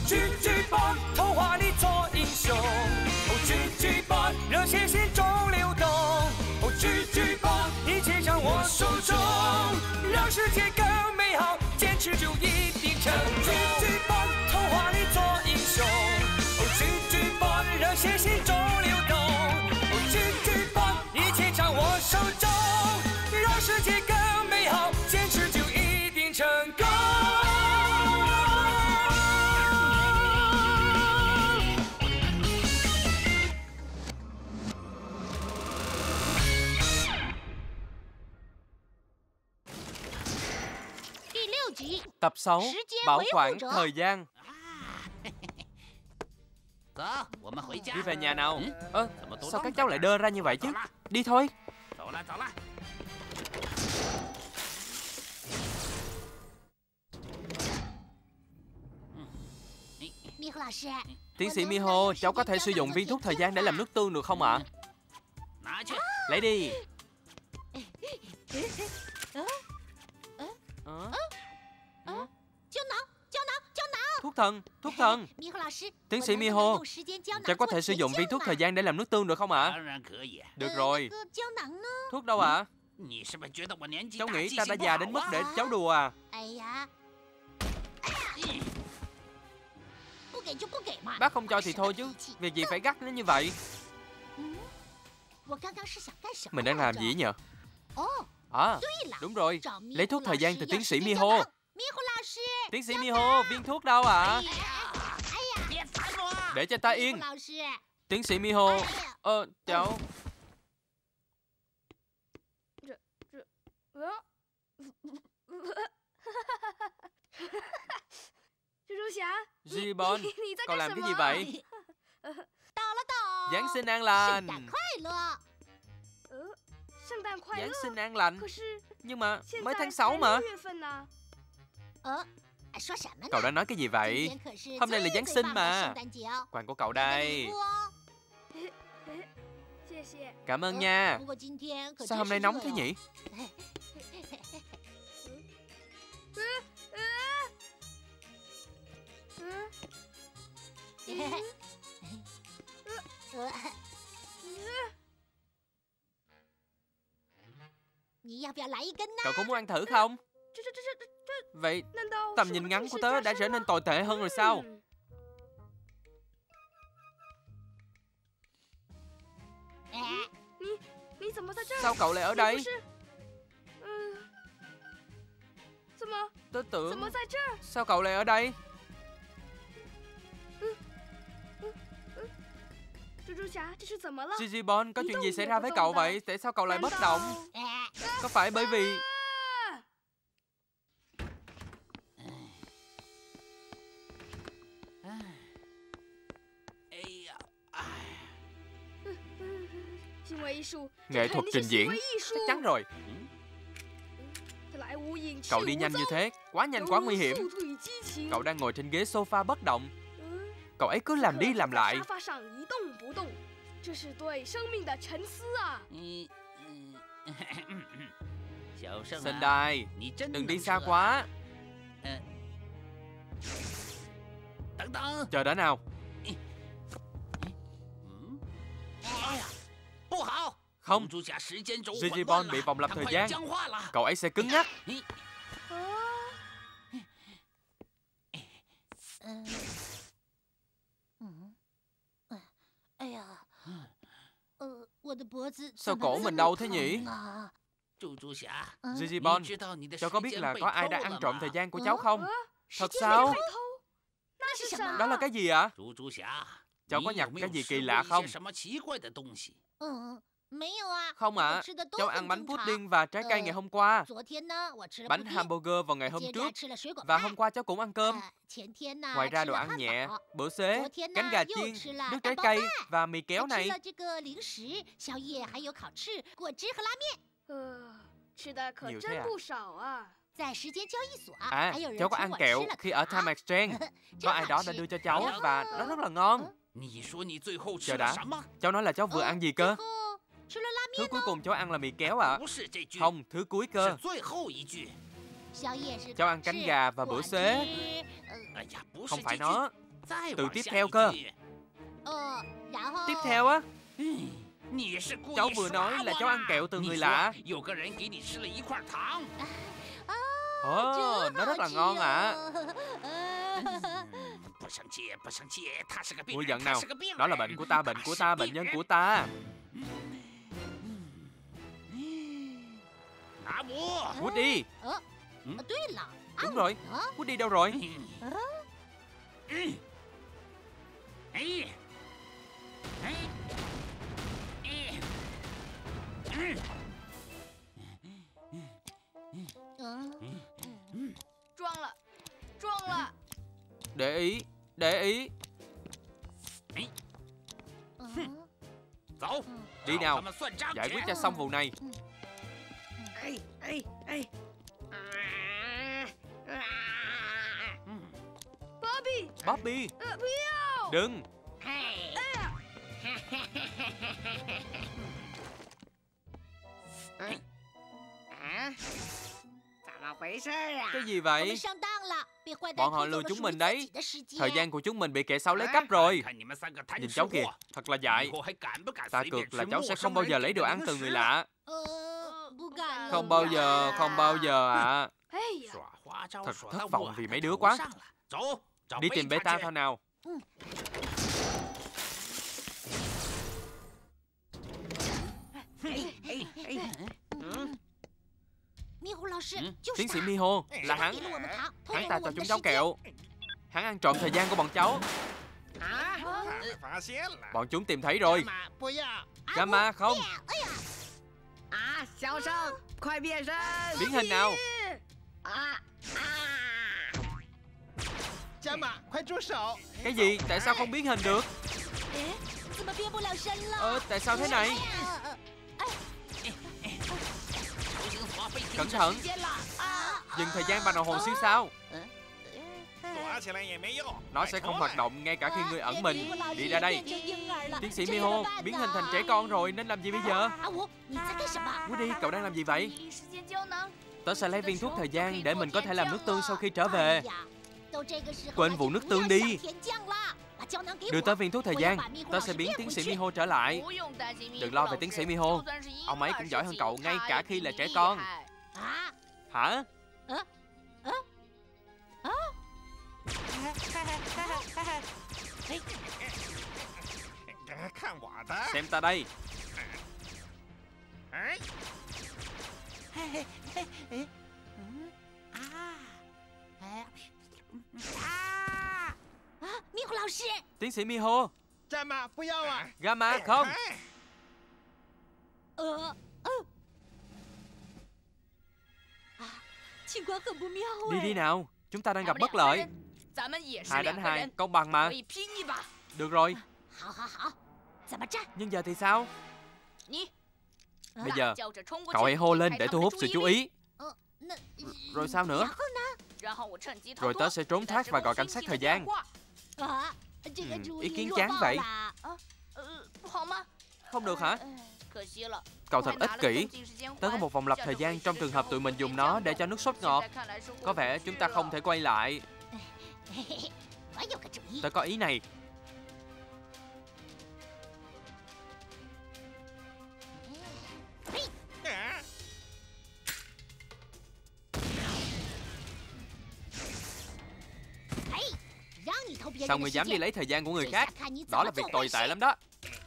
GG童话里做英雄。GG热血心中流动。GG一切掌握手中，让世界更美好，坚持就一定成功。GG童话里做英雄。GG热血心中流动。GG一切掌握手中，让世界更美好，坚持就一定成功。 Tập 6 Bảo quản thời gian. Đi về nhà nào. Sao các cháu lại đơ ra như vậy chứ? Đi thôi. Tiến sĩ Miho, cháu có thể sử dụng viên thuốc thời gian để làm nước tương được không ạ? Lấy đi. Thuốc thần. Tiến sĩ Miho, cháu có thể sử dụng viên thuốc thời gian để làm nước tương được không ạ? Được rồi. Thuốc đâu ạ? Cháu nghĩ ta đã già đến mức để cháu đùa à? Bác không cho thì thôi chứ, việc gì phải gắt nó như vậy? Mình đang làm gì nhỉ? Đúng rồi, lấy thuốc thời gian từ tiến sĩ Miho. Tiến sĩ Miho, viên thuốc đâu ạ? Để cho ta yên. Tiến sĩ Miho. Cháu. Gibon, cậu làm cái gì vậy? Giáng sinh an lành. Giáng sinh an lành. Nhưng mà mới tháng 6 mà. Cậu đang nói cái gì vậy? Hôm nay là Giáng sinh mà. Quà của cậu đây. Cảm ơn nha. Sao hôm nay nóng thế nhỉ? Cậu có muốn ăn thử không? Vậy tầm nhìn ngắn của tớ đã trở nên tồi tệ hơn rồi sao? Sao cậu lại ở đây? Tớ tưởng... Sao cậu lại ở đây? Gigibon, có chuyện gì xảy ra với cậu vậy? Tại sao cậu lại bất động? Có phải bởi vì... Nghệ thuật trình diễn. Chắc chắn rồi. Cậu đi nhanh như thế, quá nhanh quá nguy hiểm. Cậu đang ngồi trên ghế sofa bất động. Cậu ấy cứ làm đi làm lại. Sendai, đừng đi xa quá. Chờ đã nào. Không, Gigibon bị vòng lặp thời gian. Cậu ấy sẽ cứng nhắc. Sao cổ mình đau thế nhỉ? Gigibon, cháu có biết là có ai đã ăn trộm thời gian của cháu không? Thật sao? Đó là cái gì ạ? Cháu có nhặt cái gì kỳ lạ không? Không ạ. Cháu ăn bánh pudding và trái cây ngày hôm qua, bánh hamburger vào ngày hôm trước, và hôm qua cháu cũng ăn cơm. Ngoài ra đồ ăn nhẹ, bữa xế, cánh gà chiên, nước trái cây và mì kéo này. Nhiều thế à? Cháu có ăn kẹo khi ở Time Exchange. Có ai đó đã đưa cho cháu và nó rất là ngon. Chờ đã, cháu nói là cháu vừa ăn gì cơ? Thứ cuối cùng cháu ăn là mì kéo ạ. Không, thứ cuối cơ. Cháu ăn cánh gà và bữa xế. Không phải nó. Từ tiếp theo cơ. Tiếp theo á? Cháu vừa nói là cháu ăn kẹo từ người lạ. Ồ, nó rất là ngon ạ. Vui giận nào. Đó là bệnh của ta, bệnh nhân của ta. Woody. Đúng rồi, Woody đâu rồi? Để ý. Đi nào, giải quyết cho xong vụ này. Bobby, đừng. Cái gì vậy? Bọn họ lừa chúng mình đấy. Thời gian của chúng mình bị kẻ xấu lấy cắp rồi. Nhìn cháu kìa, thật là dại. Ta cược là cháu sẽ không bao giờ lấy đồ ăn từ người lạ. Không bao giờ ạ. Thật thất vọng vì mấy đứa quá. Đi tìm Beta thôi nào. Tiến sĩ Miho, là hắn. Hắn ta cho chúng cháu kẹo. Hắn ăn trộm thời gian của bọn cháu. Bọn chúng tìm thấy rồi. Gamma không. Biến hình nào. Cái gì? Tại sao không biến hình được? Tại sao thế này? Cẩn thận. Dừng thời gian bằng đồng hồ siêu sao. Nó sẽ không hoạt động ngay cả khi người ẩn mình. Đi ra đây. Tiến sĩ Miho biến hình thành trẻ con rồi, nên làm gì bây giờ? Woody, cậu đang làm gì vậy? Tớ sẽ lấy viên thuốc thời gian để mình có thể làm nước tương sau khi trở về. Quên vụ nước tương đi. Đưa tới viên thuốc thời gian, tớ sẽ biến tiến sĩ Miho trở lại. Đừng lo về tiến sĩ Miho. Ông ấy cũng giỏi hơn cậu ngay cả khi là trẻ con. Hả? Xem ta đây. Tiến sĩ Miho. Gamma không. Đi nào, chúng ta đang gặp bất lợi. 2 đánh 2, công bằng mà. Được rồi. Nhưng giờ thì sao? Bây giờ cậu hãy hô lên để thu hút sự chú ý. Rồi sao nữa? Rồi tớ sẽ trốn thoát và gọi cảnh sát thời gian. Ý kiến chán vậy. Không được hả? Cậu thật ích kỷ. Tớ có một vòng lặp thời gian trong trường hợp tụi mình dùng nó để cho nước sốt ngọt. Có vẻ chúng ta không thể quay lại. Tớ có ý này. Sao người dám đi lấy thời gian của người khác? Đó là việc tồi tệ lắm đó.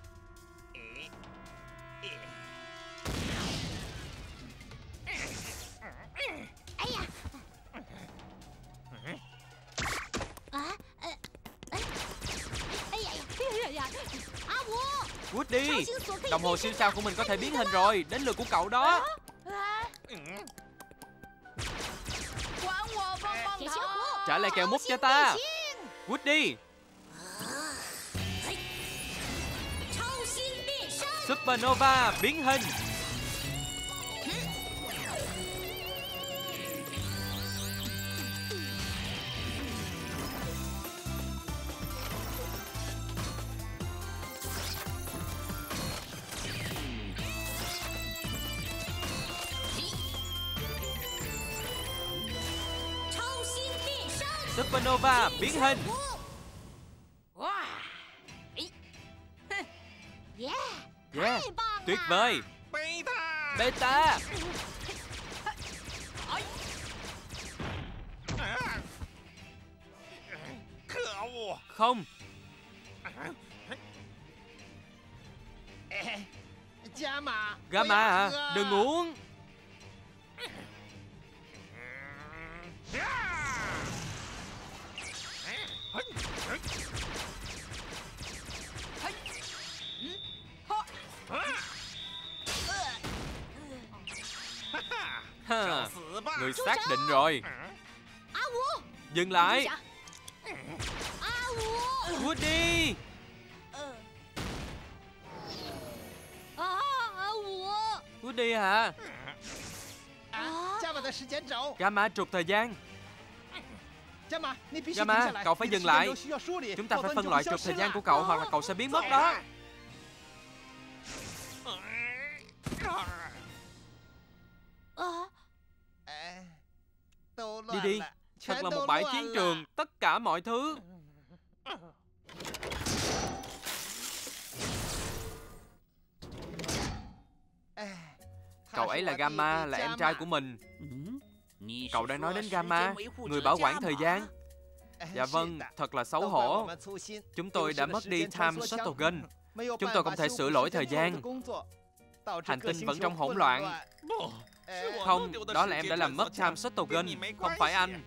Woody, đồng hồ siêu sao của mình có thể biến hình rồi. Đến lượt của cậu đó. Trả lại kẹo mút cho ta. Woody. Supernova biến hình. Supernova biến hình. Yeah, tuyệt vời. Beta. Không. Gamma à? Đừng uống. Người xác định rồi. Dừng lại. Woody. Woody hả? Gamma trục thời gian. Gamma, cậu phải dừng lại. Chúng ta phải phân loại trục thời gian của cậu, hoặc là cậu sẽ biến mất đó. Đi đi. Thật là một bãi chiến trường. Tất cả mọi thứ. Cậu ấy là Gamma, là em trai của mình. Cậu đang nói đến Gamma, người bảo quản thời gian. Dạ vâng, thật là xấu hổ. Chúng tôi đã mất đi Time Shuttle Gun. Chúng tôi không thể sửa lỗi thời gian. Hành tinh vẫn trong hỗn loạn. Không, đó là em đã làm mất Time Shuttle Gun, không phải anh.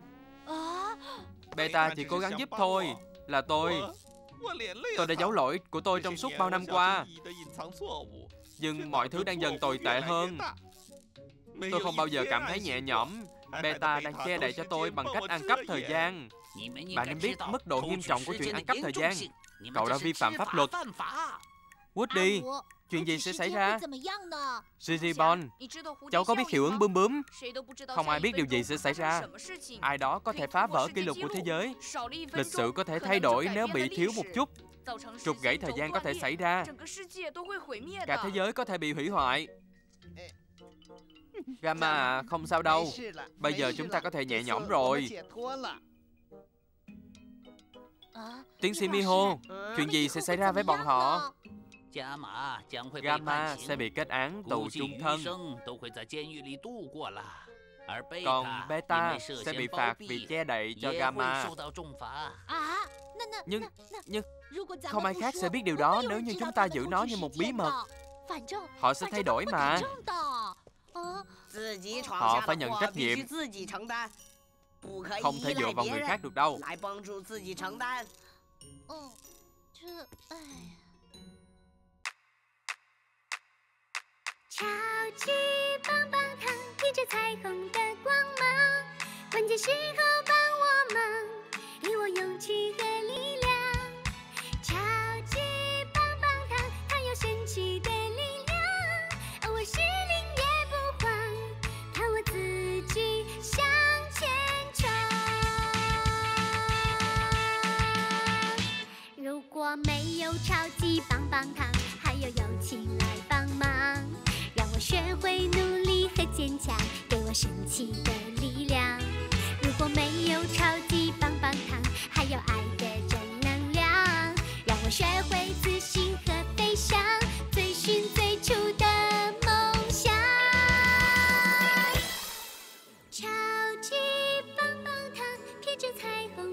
Beta chỉ cố gắng giúp thôi. Là tôi đã giấu lỗi của tôi trong suốt bao năm qua. Nhưng mọi thứ đang dần tồi tệ hơn. Tôi không bao giờ cảm thấy nhẹ nhõm. Beta đang che đậy cho tôi bằng cách ăn cắp thời gian. Bạn nên biết mức độ nghiêm trọng của chuyện ăn cắp thời gian. Cậu đã vi phạm pháp luật. Woody, chuyện gì sẽ xảy ra? Gigibon, cháu có biết hiệu ứng bướm bướm? Không ai biết điều gì sẽ xảy ra. Ai đó có thể phá vỡ kỷ lục của thế giới. Lịch sử có thể thay đổi nếu bị thiếu một chút. Trục gãy thời gian có thể xảy ra. Cả thế giới có thể bị hủy hoại. Gamma, không sao đâu. Bây giờ chúng ta có thể nhẹ nhõm rồi. Tiến sĩ Miho, chuyện gì sẽ xảy ra với bọn họ? Gamma sẽ bị kết án tù chung thân. Còn Beta sẽ bị phạt vì che đậy cho Gamma. Nhưng không ai khác sẽ biết điều đó nếu như chúng ta giữ nó như một bí mật. Họ sẽ thay đổi mà. Họ phải nhận trách nhiệm. Không thể dựa vào người khác được đâu. Chào chi bang bang糖，披着彩虹。